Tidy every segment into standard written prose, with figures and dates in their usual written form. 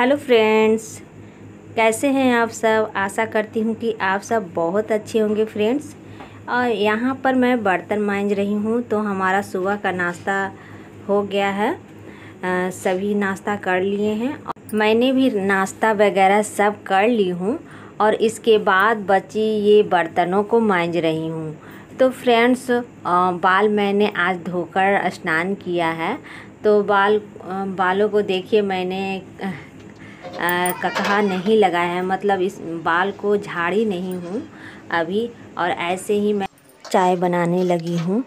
Hello friends, कैसे हैं आप सब। आशा करती हूँ कि आप सब बहुत अच्छे होंगे फ्रेंड्स। और यहाँ पर मैं बर्तन मांज रही हूँ तो हमारा सुबह का नाश्ता हो गया है। सभी नाश्ता कर लिए हैं। मैंने भी नाश्ता वगैरह सब कर ली हूँ और इसके बाद बची ये बर्तनों को मांज रही हूँ। तो फ्रेंड्स, बाल मैंने आज धोकर स्नान किया है। तो बालों को देखिए, मैंने ककहा नहीं लगाया है, मतलब इस बाल को झाड़ी नहीं हूँ अभी। और ऐसे ही मैं चाय बनाने लगी हूँ।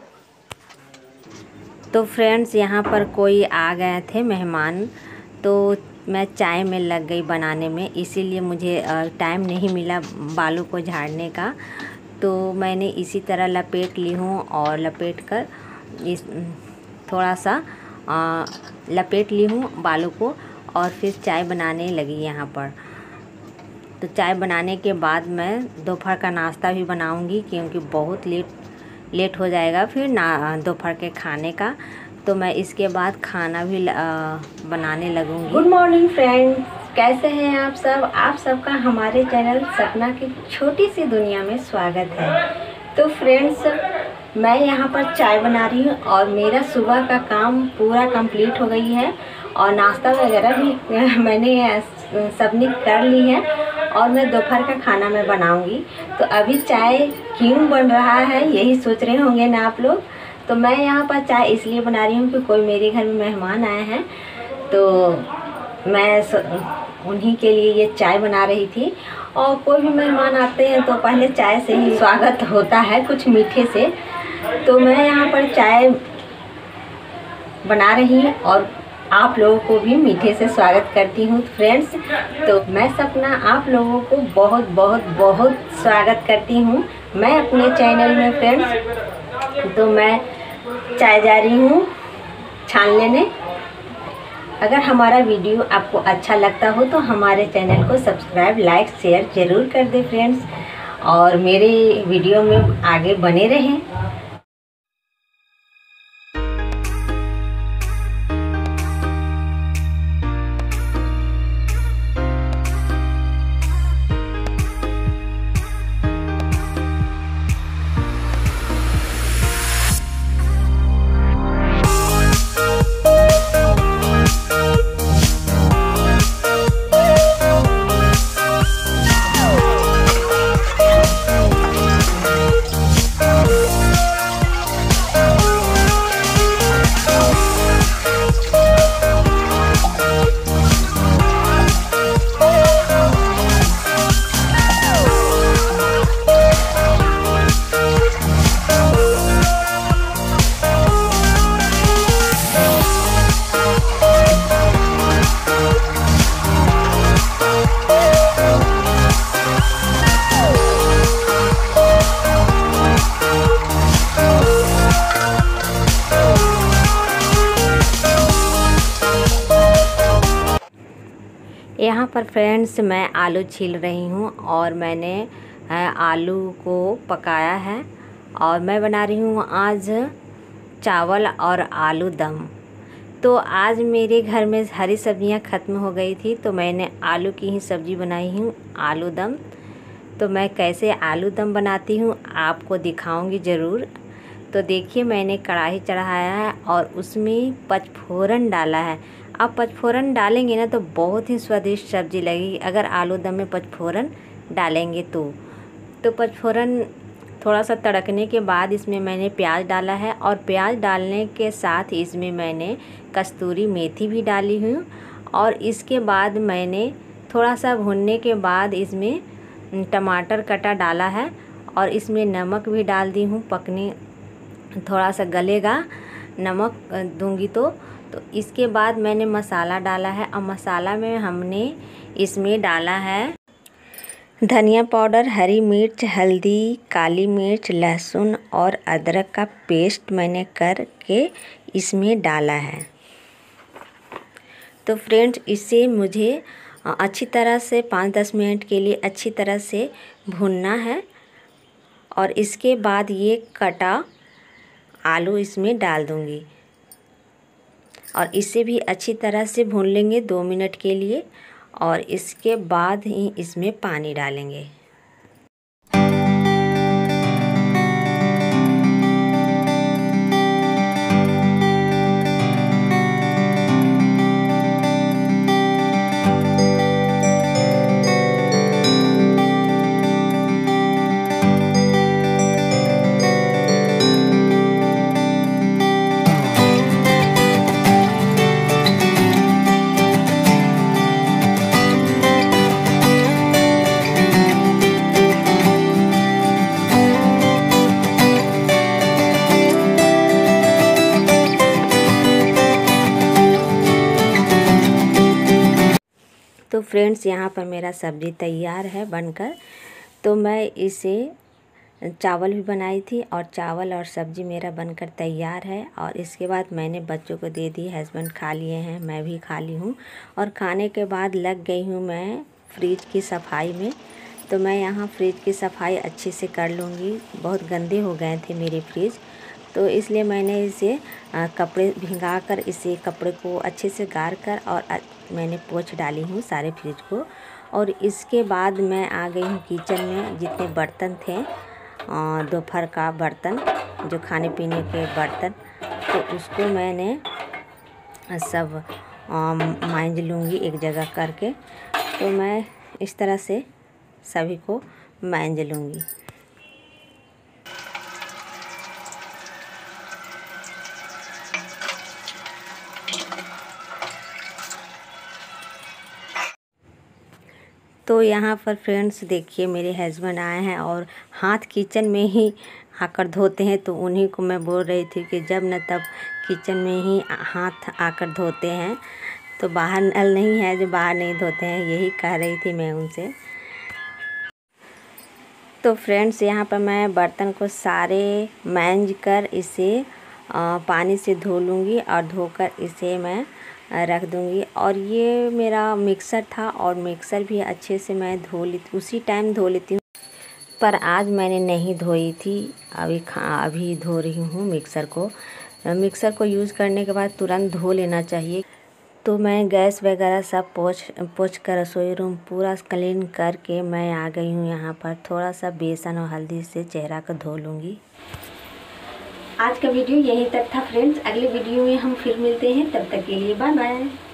तो फ्रेंड्स, यहाँ पर कोई आ गए थे मेहमान, तो मैं चाय में लग गई बनाने में, इसीलिए मुझे टाइम नहीं मिला बालों को झाड़ने का। तो मैंने इसी तरह लपेट ली हूँ और लपेट कर इस थोड़ा सा लपेट ली हूँ बालों को और फिर चाय बनाने लगी यहाँ पर। तो चाय बनाने के बाद मैं दोपहर का नाश्ता भी बनाऊँगी, क्योंकि बहुत लेट हो जाएगा फिर दोपहर के खाने का। तो मैं इसके बाद खाना भी बनाने लगूँगी। गुड मॉर्निंग फ्रेंड्स, कैसे हैं आप सब। आप सबका हमारे चैनल सपना की छोटी सी दुनिया में स्वागत है। तो फ्रेंड्स, मैं यहाँ पर चाय बना रही हूँ और मेरा सुबह का काम पूरा कंप्लीट हो गई है और नाश्ता वगैरह भी मैंने सबने कर ली है और मैं दोपहर का खाना मैं बनाऊंगी। तो अभी चाय क्यों बन रहा है यही सोच रहे होंगे ना आप लोग। तो मैं यहाँ पर चाय इसलिए बना रही हूँ कि कोई मेरे घर में मेहमान आए हैं, तो मैं उन्हीं के लिए ये चाय बना रही थी। और कोई भी मेहमान आते हैं तो पहले चाय से ही स्वागत होता है, कुछ मीठे से। तो मैं यहाँ पर चाय बना रही हूँ और आप लोगों को भी मीठे से स्वागत करती हूँ फ्रेंड्स। तो मैं सपना आप लोगों को बहुत बहुत बहुत स्वागत करती हूँ मैं अपने चैनल में फ्रेंड्स। तो मैं चाय जा रही हूँ छान लेने। अगर हमारा वीडियो आपको अच्छा लगता हो तो हमारे चैनल को सब्सक्राइब, लाइक, शेयर ज़रूर कर दें फ्रेंड्स, और मेरे वीडियो में आगे बने रहें। यहाँ पर फ्रेंड्स मैं आलू छील रही हूँ और मैंने आलू को पकाया है और मैं बना रही हूँ आज चावल और आलू दम। तो आज मेरे घर में हरी सब्जियाँ ख़त्म हो गई थी, तो मैंने आलू की ही सब्ज़ी बनाई हूँ, आलू दम। तो मैं कैसे आलू दम बनाती हूँ आपको दिखाऊंगी ज़रूर। तो देखिए, मैंने कढ़ाई चढ़ाया है और उसमें पचफोरन डाला है। आप पचफोरन डालेंगे ना तो बहुत ही स्वादिष्ट सब्ज़ी लगेगी, अगर आलू दम में पचफोरन डालेंगे तो पचफोरन थोड़ा सा तड़कने के बाद इसमें मैंने प्याज डाला है और प्याज डालने के साथ इसमें मैंने कस्तूरी मेथी भी डाली हूँ। और इसके बाद मैंने थोड़ा सा भुनने के बाद इसमें टमाटर कटा डाला है और इसमें नमक भी डाल दी हूँ। पकने थोड़ा सा गलेगा, नमक दूंगी तो इसके बाद मैंने मसाला डाला है और मसाला में हमने इसमें डाला है धनिया पाउडर, हरी मिर्च, हल्दी, काली मिर्च, लहसुन और अदरक का पेस्ट मैंने करके इसमें डाला है। तो फ्रेंड्स, इसे मुझे अच्छी तरह से 5-10 मिनट के लिए अच्छी तरह से भूनना है और इसके बाद ये कटा आलू इसमें डाल दूंगी और इसे भी अच्छी तरह से भून लेंगे 2 मिनट के लिए। और इसके बाद ही इसमें पानी डालेंगे। तो फ्रेंड्स यहाँ पर मेरा सब्ज़ी तैयार है बनकर। तो मैं इसे चावल भी बनाई थी और चावल और सब्ज़ी मेरा बनकर तैयार है। और इसके बाद मैंने बच्चों को दे दी, हस्बैंड खा लिए हैं, मैं भी खा ली हूँ। और खाने के बाद लग गई हूँ मैं फ्रिज की सफाई में। तो मैं यहाँ फ्रिज की सफाई अच्छे से कर लूँगी, बहुत गंदे हो गए थे मेरे फ्रिज। तो इसलिए मैंने इसे कपड़े भिंगा कर इसे कपड़े को अच्छे से गार कर और मैंने पोंछ डाली हूँ सारे फ्रिज को। और इसके बाद मैं आ गई हूँ किचन में। जितने बर्तन थे दोपहर का बर्तन, जो खाने पीने के बर्तन, तो उसको मैंने सब मांज लूँगी एक जगह करके। तो मैं इस तरह से सभी को मांज लूँगी। तो यहाँ पर फ्रेंड्स देखिए मेरे हस्बैंड आए हैं और हाथ किचन में ही आकर धोते हैं। तो उन्हीं को मैं बोल रही थी कि जब न तब किचन में ही हाथ आकर धोते हैं, तो बाहर नल नहीं है जो बाहर नहीं धोते हैं, यही कह रही थी मैं उनसे। तो फ्रेंड्स यहाँ पर मैं बर्तन को सारे मांज कर इसे पानी से धो लूँगी और धोकर इसे मैं रख दूँगी। और ये मेरा मिक्सर था और मिक्सर भी अच्छे से मैं उसी टाइम धो लेती हूँ, पर आज मैंने नहीं धोई थी। अभी धो रही हूँ मिक्सर को। मिक्सर को यूज़ करने के बाद तुरंत धो लेना चाहिए। तो मैं गैस वगैरह सब पोंछ कर रसोई रूम पूरा क्लीन करके मैं आ गई हूँ यहाँ पर। थोड़ा सा बेसन और हल्दी से चेहरा को धो लूँगी। आज का वीडियो यहीं तक था फ्रेंड्स। अगले वीडियो में हम फिर मिलते हैं, तब तक के लिए बाय बाय।